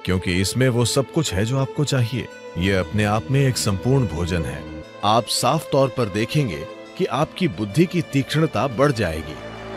क्योंकि इसमें वो सब कुछ है जो आपको चाहिए। ये अपने आप में एक संपूर्ण भोजन है। आप साफ तौर पर देखेंगे कि आपकी बुद्धि की तीक्ष्णता बढ़ जाएगी।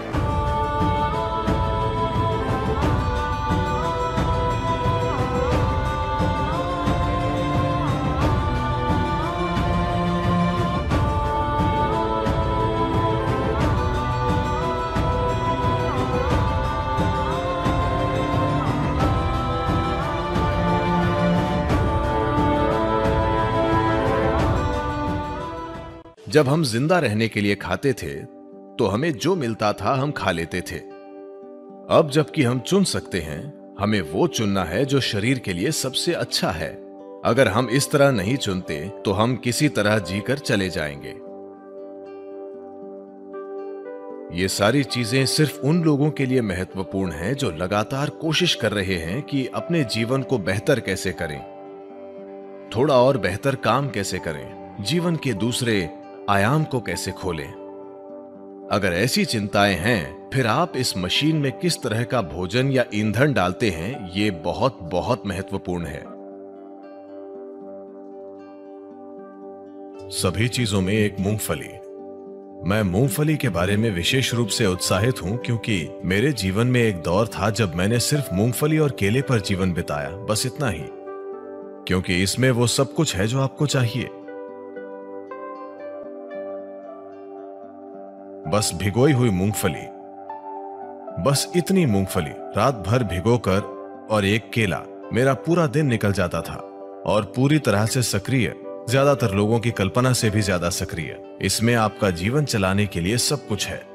जब हम जिंदा रहने के लिए खाते थे तो हमें जो मिलता था हम खा लेते थे। अब जबकि हम चुन सकते हैं, हमें वो चुनना है जो शरीर के लिए सबसे अच्छा है। अगर हम इस तरह नहीं चुनते तो हम किसी तरह जीकर चले जाएंगे। ये सारी चीजें सिर्फ उन लोगों के लिए महत्वपूर्ण हैं जो लगातार कोशिश कर रहे हैं कि अपने जीवन को बेहतर कैसे करें, थोड़ा और बेहतर काम कैसे करें, जीवन के दूसरे आयाम को कैसे खोलें। अगर ऐसी चिंताएं हैं, फिर आप इस मशीन में किस तरह का भोजन या ईंधन डालते हैं, ये बहुत बहुत महत्वपूर्ण है। सभी चीजों में एक मूंगफली। मैं मूंगफली के बारे में विशेष रूप से उत्साहित हूं क्योंकि मेरे जीवन में एक दौर था जब मैंने सिर्फ मूंगफली और केले पर जीवन बिताया, बस इतना ही। क्योंकि इसमें वो सब कुछ है जो आपको चाहिए। बस भिगोई हुई मूंगफली, बस इतनी मूंगफली रात भर भिगोकर और एक केला, मेरा पूरा दिन निकल जाता था। और पूरी तरह से सक्रिय, ज्यादातर लोगों की कल्पना से भी ज्यादा सक्रिय। इसमें आपका जीवन चलाने के लिए सब कुछ है।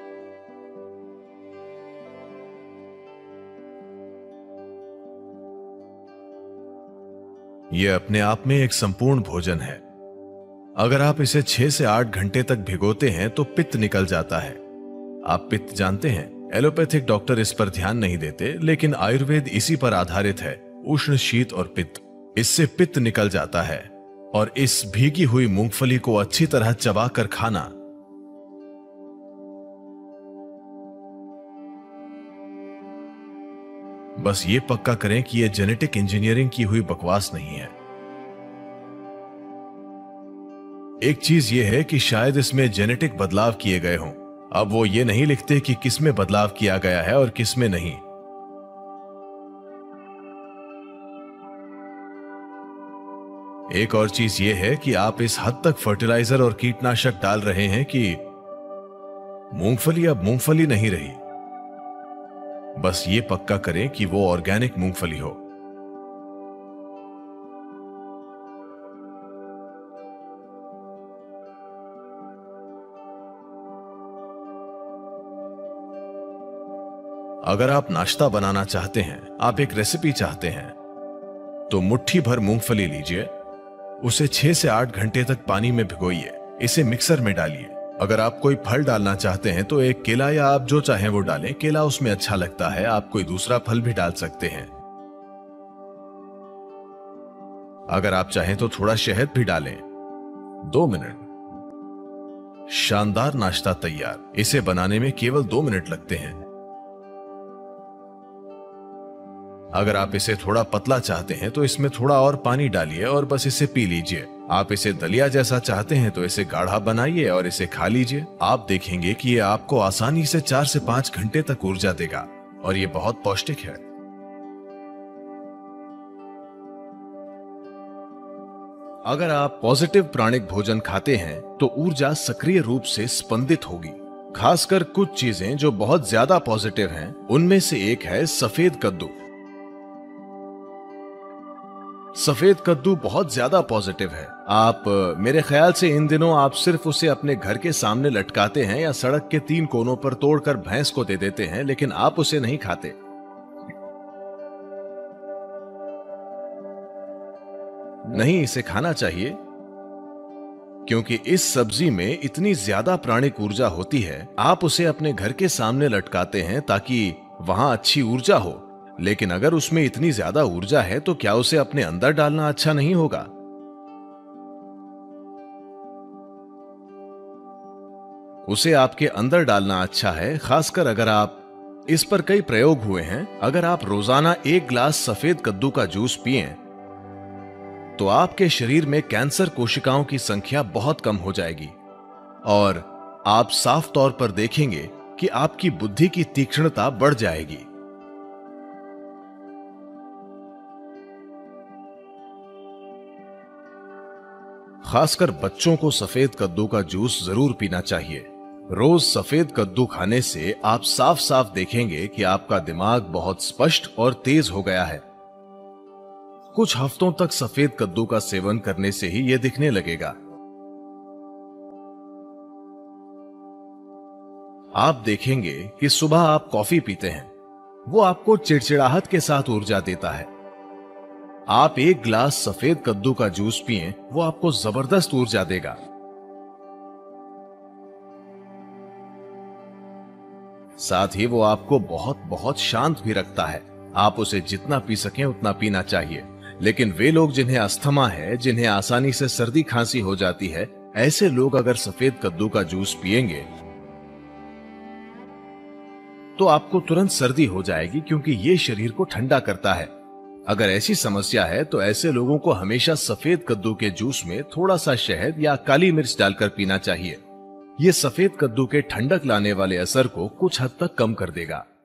यह अपने आप में एक संपूर्ण भोजन है। अगर आप इसे 6 से 8 घंटे तक भिगोते हैं तो पित्त निकल जाता है। आप पित्त जानते हैं। एलोपैथिक डॉक्टर इस पर ध्यान नहीं देते, लेकिन आयुर्वेद इसी पर आधारित है। उष्ण, शीत और पित्त, इससे पित्त निकल जाता है। और इस भीगी हुई मूंगफली को अच्छी तरह चबाकर खाना, बस ये पक्का करें कि यह जेनेटिक इंजीनियरिंग की हुई बकवास नहीं है। एक चीज यह है कि शायद इसमें जेनेटिक बदलाव किए गए हों। अब वो ये नहीं लिखते कि किसमें बदलाव किया गया है और किसमें नहीं। एक और चीज यह है कि आप इस हद तक फर्टिलाइजर और कीटनाशक डाल रहे हैं कि मूंगफली अब मूंगफली नहीं रही। बस ये पक्का करें कि वो ऑर्गेनिक मूंगफली हो। अगर आप नाश्ता बनाना चाहते हैं, आप एक रेसिपी चाहते हैं, तो मुट्ठी भर मूंगफली लीजिए, उसे 6 से 8 घंटे तक पानी में भिगोइए, इसे मिक्सर में डालिए। अगर आप कोई फल डालना चाहते हैं तो एक केला या आप जो चाहें वो डालें। केला उसमें अच्छा लगता है, आप कोई दूसरा फल भी डाल सकते हैं। अगर आप चाहें तो थोड़ा शहद भी डालें। 2 मिनट, शानदार नाश्ता तैयार। इसे बनाने में केवल 2 मिनट लगते हैं। अगर आप इसे थोड़ा पतला चाहते हैं तो इसमें थोड़ा और पानी डालिए और बस इसे पी लीजिए। आप इसे दलिया जैसा चाहते हैं तो इसे गाढ़ा बनाइए और इसे खा लीजिए। आप देखेंगे कि यह आपको आसानी से 4 से 5 घंटे तक ऊर्जा देगा और यह बहुत पौष्टिक है। अगर आप पॉजिटिव प्राणिक भोजन खाते हैं तो ऊर्जा सक्रिय रूप से स्पंदित होगी। खासकर कुछ चीजें जो बहुत ज्यादा पॉजिटिव हैं, उनमें से एक है सफेद कद्दू। सफेद कद्दू बहुत ज्यादा पॉजिटिव है। आप मेरे ख्याल से इन दिनों आप सिर्फ उसे अपने घर के सामने लटकाते हैं या सड़क के 3 कोनों पर तोड़कर भैंस को दे देते हैं, लेकिन आप उसे नहीं खाते। नहीं, इसे खाना चाहिए क्योंकि इस सब्जी में इतनी ज्यादा प्राणिक ऊर्जा होती है। आप उसे अपने घर के सामने लटकाते हैं ताकि वहां अच्छी ऊर्जा हो, लेकिन अगर उसमें इतनी ज्यादा ऊर्जा है तो क्या उसे अपने अंदर डालना अच्छा नहीं होगा? उसे आपके अंदर डालना अच्छा है, खासकर अगर आप इस पर कई प्रयोग हुए हैं। अगर आप रोजाना 1 ग्लास सफेद कद्दू का जूस पिएं, तो आपके शरीर में कैंसर कोशिकाओं की संख्या बहुत कम हो जाएगी और आप साफ तौर पर देखेंगे कि आपकी बुद्धि की तीक्ष्णता बढ़ जाएगी। खासकर बच्चों को सफेद कद्दू का जूस जरूर पीना चाहिए। रोज सफेद कद्दू खाने से आप साफ साफ देखेंगे कि आपका दिमाग बहुत स्पष्ट और तेज हो गया है। कुछ हफ्तों तक सफेद कद्दू का सेवन करने से ही यह दिखने लगेगा। आप देखेंगे कि सुबह आप कॉफी पीते हैं, वो आपको चिड़चिड़ाहट के साथ ऊर्जा देता है। आप 1 ग्लास सफेद कद्दू का जूस पिएं, वो आपको जबरदस्त ऊर्जा देगा। साथ ही वो आपको बहुत बहुत शांत भी रखता है। आप उसे जितना पी सकें उतना पीना चाहिए। लेकिन वे लोग जिन्हें अस्थमा है, जिन्हें आसानी से सर्दी खांसी हो जाती है, ऐसे लोग अगर सफेद कद्दू का जूस पिएंगे तो आपको तुरंत सर्दी हो जाएगी, क्योंकि ये शरीर को ठंडा करता है। अगर ऐसी समस्या है तो ऐसे लोगों को हमेशा सफेद कद्दू के जूस में थोड़ा सा शहद या काली मिर्च डालकर पीना चाहिए। ये सफेद कद्दू के ठंडक लाने वाले असर को कुछ हद तक कम कर देगा।